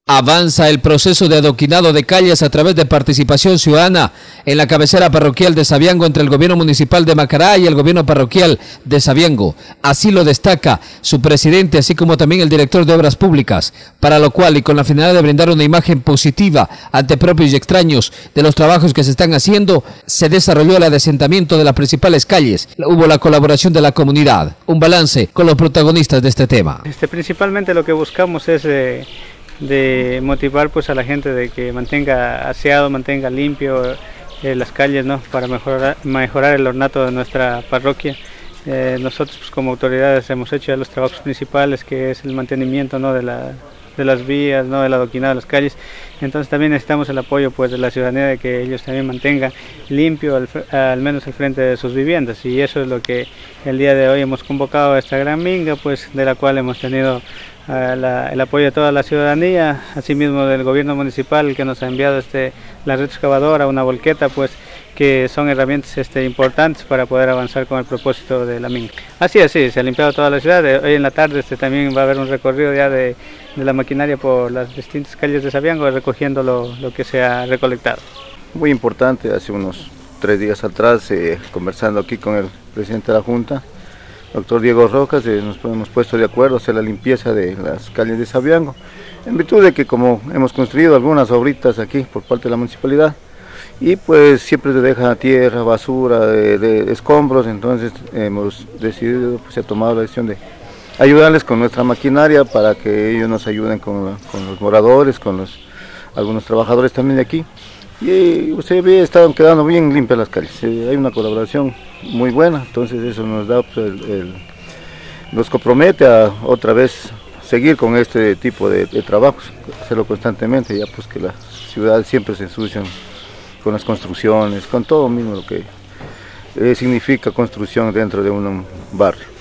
Avanza el proceso de adoquinado de calles a través de participación ciudadana en la cabecera parroquial de Sabiango entre el gobierno municipal de Macará y el gobierno parroquial de Sabiango. Así lo destaca su presidente, así como también el director de Obras Públicas, para lo cual y con la finalidad de brindar una imagen positiva ante propios y extraños de los trabajos que se están haciendo, se desarrolló el adesentamiento de las principales calles. Hubo la colaboración de la comunidad. Un balance con los protagonistas de este tema. Principalmente lo que buscamos es de motivar pues a la gente de que mantenga aseado, mantenga limpio las calles, ¿no? Para mejorar el ornato de nuestra parroquia. Nosotros pues, como autoridades hemos hecho ya los trabajos principales, que es el mantenimiento, ¿no? de las vías, ¿no? El adoquinado de las calles. Entonces también necesitamos el apoyo pues de la ciudadanía, de que ellos también mantengan limpio al menos el frente de sus viviendas, y eso es lo que el día de hoy hemos convocado a esta gran minga, pues de la cual hemos tenido el apoyo de toda la ciudadanía, asimismo del gobierno municipal, que nos ha enviado la red excavadora, una volqueta, pues que son herramientas importantes para poder avanzar con el propósito de la minga. Así es, sí, se ha limpiado toda la ciudad. Hoy en la tarde también va a haber un recorrido ya de la maquinaria por las distintas calles de Sabiango, recogiendo lo que se ha recolectado. Muy importante, hace unos 3 días atrás, conversando aquí con el presidente de la Junta, doctor Diego Rojas, nos hemos puesto de acuerdo a hacer la limpieza de las calles de Sabiango, en virtud de que como hemos construido algunas obritas aquí por parte de la municipalidad, y pues siempre se deja tierra, basura, de escombros, entonces hemos decidido, pues se ha tomado la decisión de ayudarles con nuestra maquinaria para que ellos nos ayuden con los moradores, con algunos trabajadores también de aquí. Y usted ve, están quedando bien limpias las calles, hay una colaboración muy buena, entonces eso nos da, pues, nos compromete a otra vez seguir con este tipo de trabajos, hacerlo constantemente, ya pues que las ciudades siempre se ensucian con las construcciones, con todo mismo lo que significa construcción dentro de un barrio.